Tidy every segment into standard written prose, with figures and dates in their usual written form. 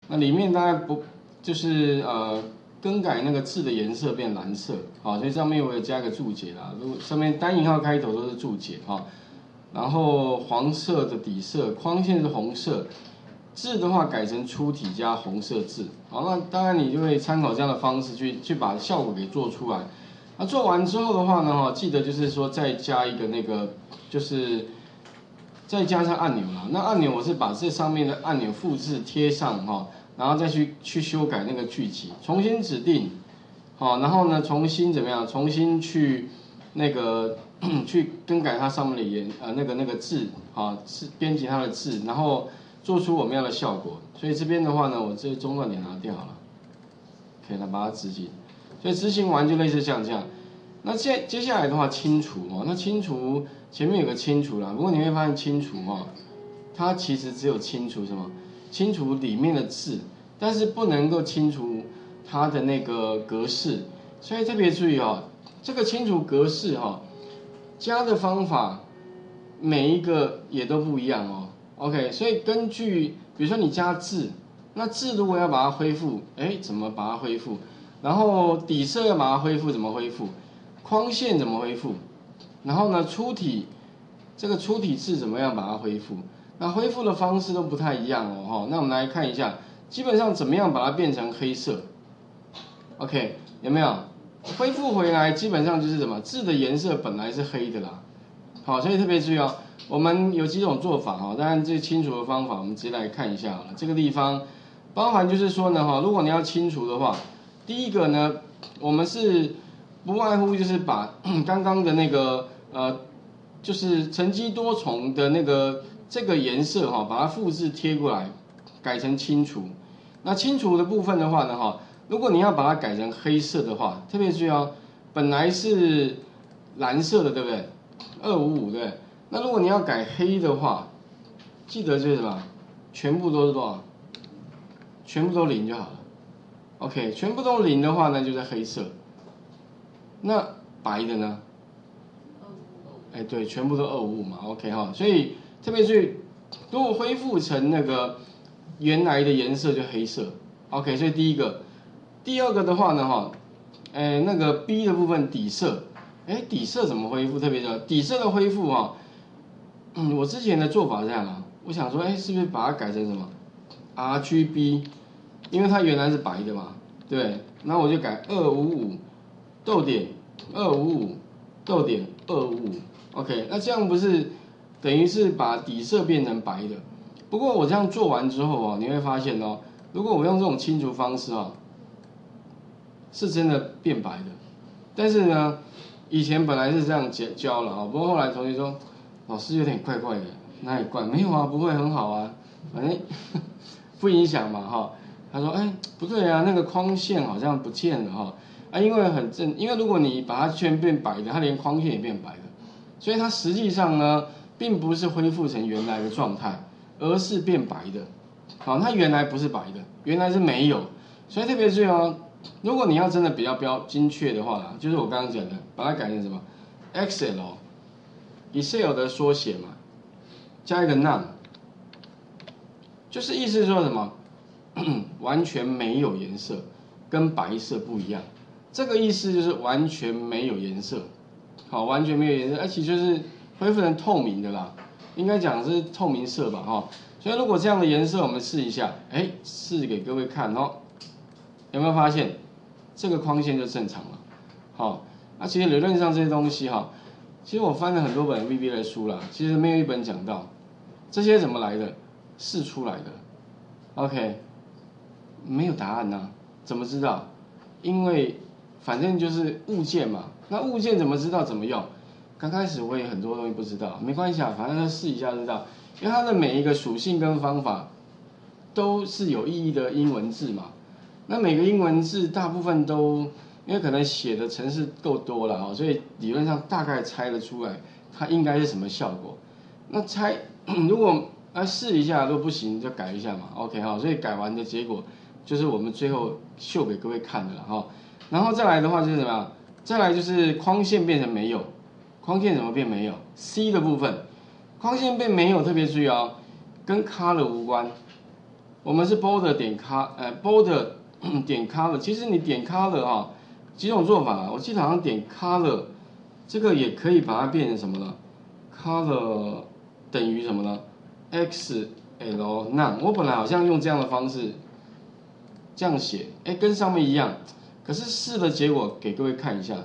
那里面大概不就是更改那个字的颜色变蓝色，好，所以上面我有加个注解啦，如果上面单引号开头都是注解哈。然后黄色的底色，框线是红色，字的话改成粗体加红色字，好，那当然你就会参考这样的方式去把效果给做出来。那做完之后的话呢，记得就是说再加一个那个，就是再加上按钮啦。那按钮我是把这上面的按钮复制贴上哈，然后再去修改那个句集，重新指定，好，然后呢重新怎么样？重新去那个去更改它上面的那个字，啊，是编辑它的字，然后做出我们要的效果。所以这边的话呢，我这中断点拿掉好了，可以来把它执行。所以执行完就类似像这样。那接下来的话清除哦，那清除前面有个清除啦，不过你会发现清除哦，它其实只有清除什么？清除里面的字，但是不能够清除它的那个格式。所以特别注意哦，这个清除格式哈，加的方法每一个也都不一样哦。OK， 所以根据比如说你加字，那字如果要把它恢复，怎么把它恢复？然后底色要把它恢复，怎么恢复？框线怎么恢复？然后呢，粗体这个粗体字怎么样把它恢复？那恢复的方式都不太一样哦。那我们来看一下，基本上怎么样把它变成黑色 ？OK， 有没有？恢复回来基本上就是什么？字的颜色本来是黑的啦。好，所以特别注意哦，我们有几种做法哈。当然，这清除的方法我们直接来看一下好了。这个地方包含就是说呢哈，如果你要清除的话，第一个呢，我们是不外乎就是把刚刚的那个就是乘积多重的那个这个颜色哈，把它复制贴过来，改成清除。那清除的部分的话呢哈，如果你要把它改成黑色的话，特别注意哦，本来是蓝色的，对不对？255对不对？那如果你要改黑的话，记得就是什么，全部都是多少？全部都0就好了。OK， 全部都0的话呢，就是黑色。那白的呢？对，全部都255嘛。OK 哈，所以特别注意，如果恢复成那个原来的颜色就黑色。OK， 所以第一个，第二个的话呢哈，那个 B 的部分底色，底色怎么恢复？特别的底色的恢复哈，我之前的做法是这样啊，我想说，是不是把它改成什么 RGB？ 因为它原来是白的嘛，对，然后我就改255逗点255逗点255，OK， 那这样不是等于是把底色变成白的？不过我这样做完之后你会发现如果我用这种清除方式是真的变白的。但是呢，以前本来是这样教了不过后来同学说，老师有点怪怪的，哪里怪？没有啊，不会很好啊，反正不影响嘛他说，不对啊，那个框线好像不见了因为如果你把它全变白的，它连框线也变白的，所以它实际上呢，并不是恢复成原来的状态，而是变白的。好，它原来不是白的，原来是没有，所以特别注意如果你要真的比较精确的话就是我刚刚讲的，把它改成什么 Excel 的缩写嘛，加一个 none， 就是意思是说什么？完全没有颜色，跟白色不一样。这个意思就是完全没有颜色，好，完全没有颜色，而且就是恢复成透明的啦，应该讲是透明色吧所以如果这样的颜色，我们试一下，试给各位看有没有发现这个框线就正常了？那其实理论上这些东西其实我翻了很多本 VB 的书啦，其实没有一本讲到这些怎么来的，试出来的。OK。没有答案怎么知道？因为反正就是物件嘛，那物件怎么知道怎么用？刚开始我也很多东西不知道，没关系反正试一下就知道，因为它的每一个属性跟方法都是有意义的英文字嘛。那每个英文字大部分都因为可能写的程式够多了所以理论上大概猜得出来它应该是什么效果。那猜如果试一下，如果不行就改一下嘛。OK 所以改完的结果就是我们最后秀给各位看的了然后再来的话就是怎么样？再来就是框线变成没有，框线怎么变没有 ？C 的部分，框线变没有，特别注意跟 color 无关， 我们是 border 点border 点 color， 其实你点 color 哈，几种做法啊，我记得好像点 color， 这个也可以把它变成什么呢 ？color 等于什么呢 ？xl none， 我本来好像用这样的方式这样写，跟上面一样，可是试的结果给各位看一下，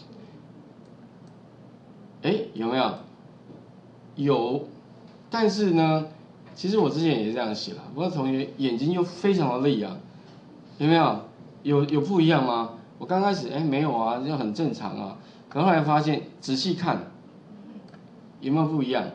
有没有？有，但是呢，其实我之前也是这样写了，不过同学眼睛又非常的利啊，有没有？有不一样吗？我刚开始没有啊，就很正常啊，可后来发现仔细看，有没有不一样？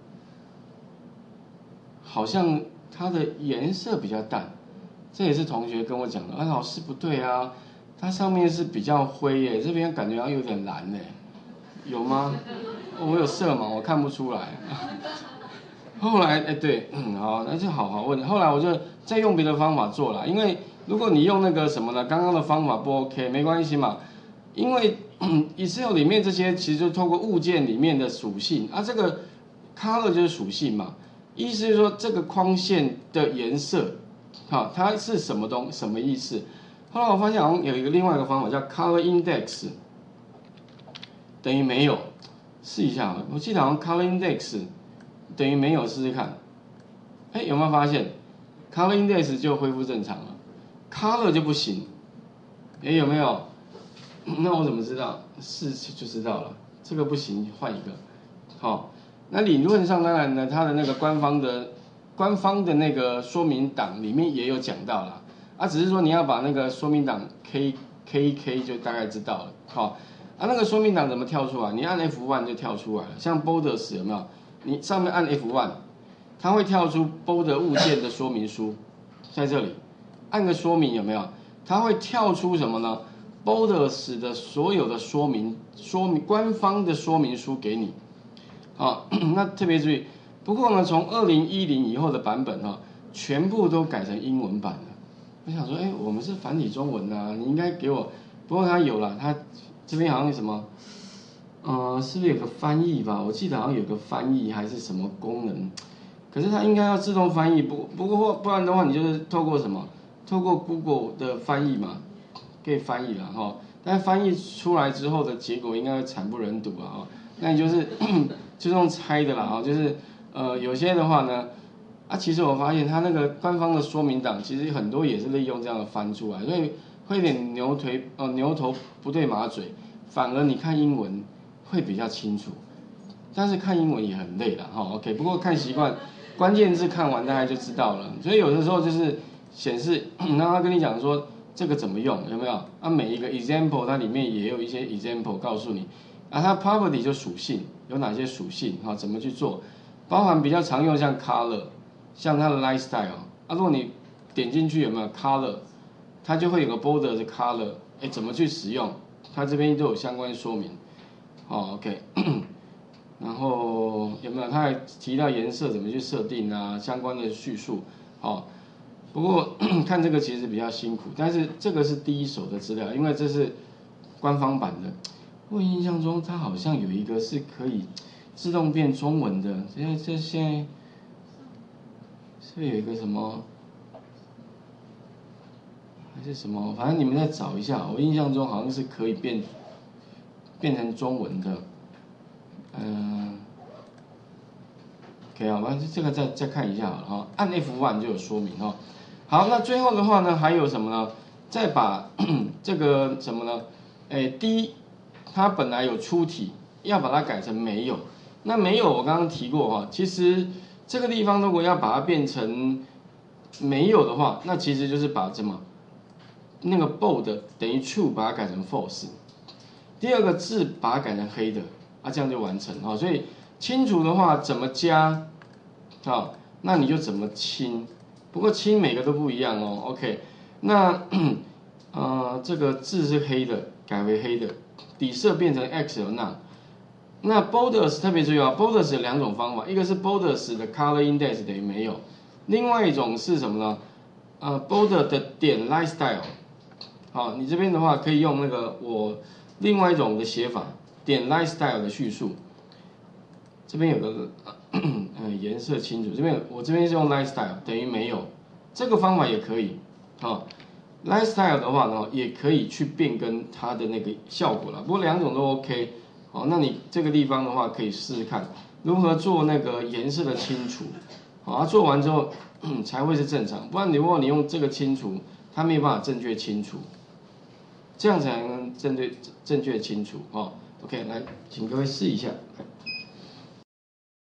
好像它的颜色比较淡，这也是同学跟我讲的，老师不对啊，它上面是比较灰耶，这边感觉好像有点蓝耶，有吗？我有色盲，我看不出来。后来对，好，那就好好问。后来我就再用别的方法做了，因为如果你用那个什么呢，刚刚的方法不 OK， 没关系嘛，因为Excel 里面这些其实就透过物件里面的属性啊，这个 color 就是属性嘛，意思是说这个框线的颜色，好，它是什么意思？后来我发现好像有另外一个方法叫 color index， 等于没有。试一下，我记得好像 color index 等于没有，试试看。有没有发现 color index 就恢复正常了 ，color 就不行。有没有？那我怎么知道？试就知道了。这个不行，换一个。好，那理论上当然呢，它的那个官方的那个说明档里面也有讲到了，只是说你要把那个说明档 K 就大概知道了。好。那个说明档怎么跳出来？你按 F1 就跳出来了。像 Borders 有没有？你上面按 F1， 它会跳出 Border 物件的说明书，在这里按个说明有没有？它会跳出什么呢 ？Borders 的所有的说明官方的说明书给你。好，那特别注意。不过呢，从2010以后的版本全部都改成英文版了。我想说，我们是繁体中文啊，你应该给我。不过它有了，它。这边好像有什么，是不是有个翻译吧？我记得好像有个翻译还是什么功能，可是它应该要自动翻译，不然的话，你就是透过什么？透过 Google 的翻译嘛，可以翻译了哈。但翻译出来之后的结果应该会惨不忍睹啊！那你就是就用猜的啦就是有些的话呢，其实我发现它那个官方的说明档，其实很多也是利用这样的翻出来，所以。会有点牛头不对马嘴，反而你看英文会比较清楚，但是看英文也很累了OK， 不过看习惯，关键字看完大概就知道了。所以有的时候就是显示，让他跟你讲说这个怎么用，有没有？每一个 example 它里面也有一些 example 告诉你，它 property 就属性有哪些属性怎么去做，包含比较常用像 color， 像它的 lifestyle，如果你点进去有没有 color？它就会有个 border 的 color， 怎么去使用？它这边都有相关说明。OK， 然后有没有？它还提到颜色怎么去设定啊，相关的叙述。不过看这个其实比较辛苦，但是这个是第一手的资料，因为这是官方版的。我印象中它好像有一个是可以自动变中文的，现在是不是有一个什么？还是什么？反正你们再找一下。我印象中好像是可以变成中文的。OK 好吧，这个再看一下好了按 F1 就有说明好，那最后的话呢，还有什么呢？再把这个什么呢？第一，它本来有出题，要把它改成没有。那没有，我刚刚提过其实这个地方如果要把它变成没有的话，那其实就是把那个 bold 等于 true 把它改成 false， 第二个字把它改成黑的，这样就完成所以清除的话怎么加那你就怎么清，不过清每个都不一样OK， 那这个字是黑的，改为黑的，底色变成 X 有那 borders 特别注意borders 有两种方法，一个是 borders 的 color index 等于没有，另外一种是什么呢？border 的点 lifestyle。你这边的话可以用那个我另外一种的写法，点 lifestyle 的叙述。这边有个颜色清楚，我这边是用 lifestyle 等于没有， 这个方法也可以，啊，lifestyle 的话呢，也可以去变更它的那个效果了。不过两种都 OK， 好，那你这个地方的话可以试试看如何做那个颜色的清除，好，做完之后才会是正常，不然如果你用这个清除，它没有办法正确清除，这样才能正确清除，哦 ，OK， 来，请各位试一下。